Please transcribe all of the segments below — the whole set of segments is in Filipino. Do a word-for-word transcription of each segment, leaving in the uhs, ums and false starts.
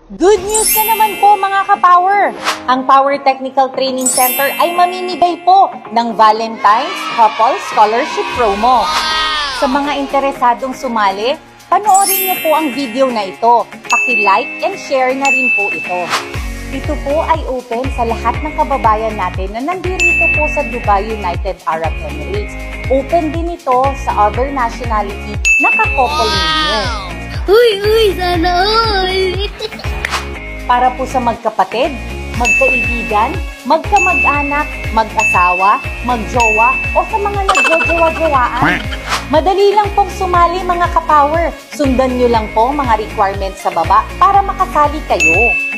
Good news na naman po mga ka-Power! Ang Power Technical Training Center ay mamimigay po ng Valentine's Couple Scholarship Promo. Sa mga interesadong sumali, panoorin niyo po ang video na ito. Paki-like and share na rin po ito. Ito po ay open sa lahat ng kababayan natin na nandito po sa Dubai, United Arab Emirates. Open din ito sa other nationality na kakopol ninyo. Uy, uy, sana all! Para po sa magkapatid, magkaibigan, magkamag-anak, mag-asawa, magjowa, o sa mga nagjojowa-jowaan. Madali lang pong sumali mga ka-Power. Sundan nyo lang po mga requirements sa baba para makasali kayo.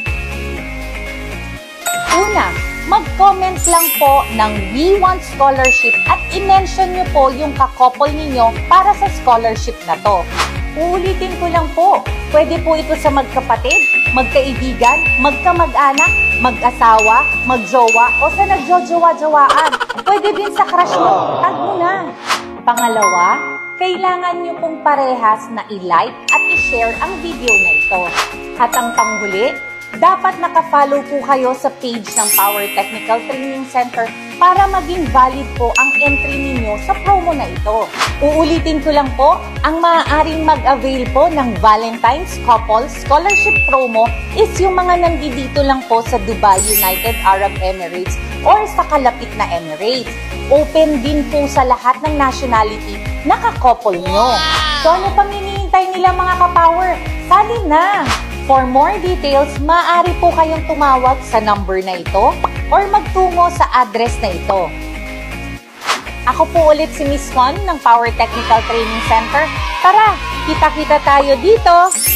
Una, mag-comment lang po ng We Want Scholarship at i-mention nyo po yung kakopol ninyo para sa scholarship na to. Uulitin ko lang po, pwede po ito sa magkapatid, magkaibigan, magkamag-anak, mag-asawa, magjowa, o sa nagjojowa-jowaan. Pwede din sa crush mo, tag mo na. Pangalawa, kailangan nyo pong parehas na i-like at i-share ang video na ito. At ang panghuli, dapat nakafollow po kayo sa page ng Power Technical Training Center para maging valid po ang entry ninyo sa promo na ito. Uulitin ko lang po, ang maaaring mag-avail po ng Valentine's Couple Scholarship Promo is yung mga nandito lang po sa Dubai, United Arab Emirates or sa kalapit na Emirates. Open din po sa lahat ng nationality na kakopol nyo. So ano pang hinihintay nila mga ka-Power? Sali na! For more details, maaari po kayong tumawag sa number na ito or magtungo sa address na ito. Ako po ulit si Miss Con ng Power Technical Training Center. Tara, kita-kita tayo dito!